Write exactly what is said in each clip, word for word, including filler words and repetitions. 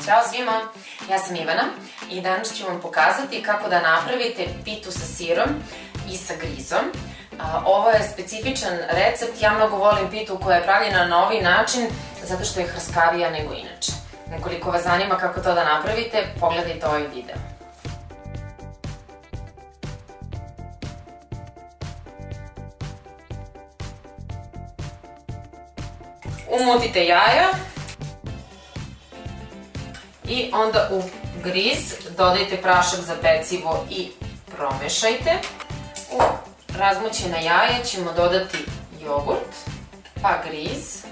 Ćao svima, ja sam Ivana i danas ću vam pokazati kako da napravite pitu sa sirom i sa grizom. Ovo je specifičan recept, ja mnogo volim pitu koja je pravljena na ovaj način zato što je hrskavija nego inače. Ukoliko vas zanima kako to da napravite, pogledajte ovaj video. Umutite jaja i onda u griz dodajte prašak za pecivo i promešajte. U razmućena jaja ćemo dodati jogurt, pa griz.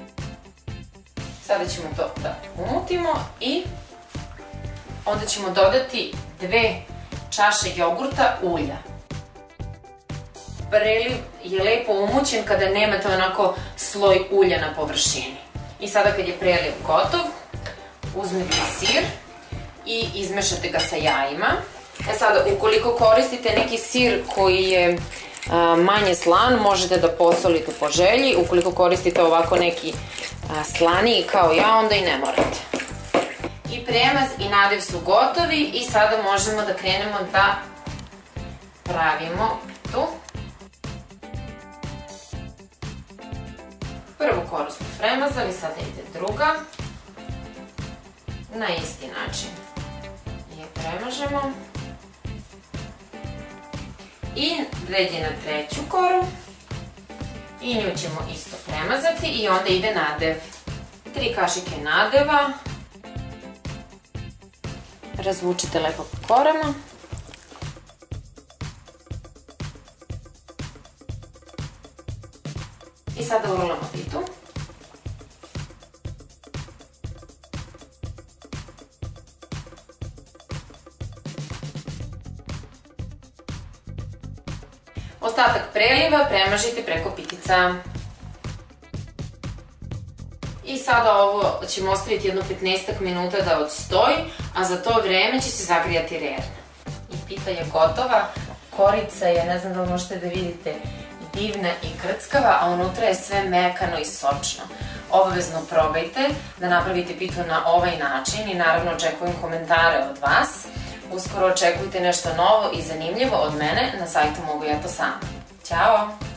Sada ćemo to da umutimo i onda ćemo dodati dve čaše jogurta ulja. Preliv je lepo umućen kada nemate onako sloj ulja na površini. I sada kad je preliv gotov, uzmete sir i izmešate ga sa jajima. E sada, ukoliko koristite neki sir koji je manje slan, možete da posolite po želji. Ukoliko koristite ovako neki slaniji kao ja, onda i ne morate. I premaz i nadev su gotovi i sada možemo da krenemo da pravimo pitu. Prvu koru smo premazali, sada ide druga. Na isti način je premažemo. I pređe na treću koru. I nju ćemo isto premazati i onda ide nadev. Tri kašike nadeva. Razvučite lepo po korama. I sada urolamo pitu. Ostatak preliva premažite preko pitica. I sada ovo ćemo ostaviti jedno petnaestak minuta da odstoji, a za to vreme će se zagrijati rerna. I pita je gotova, korica je, ne znam da li možete da vidite, divna i krckava, a unutra je sve mekano i sočno. Obavezno probajte da napravite pitu na ovaj način i naravno očekujem komentare od vas. Uskoro očekujte nešto novo i zanimljivo od mene na sajtu Mogu ja to sama. Ćao!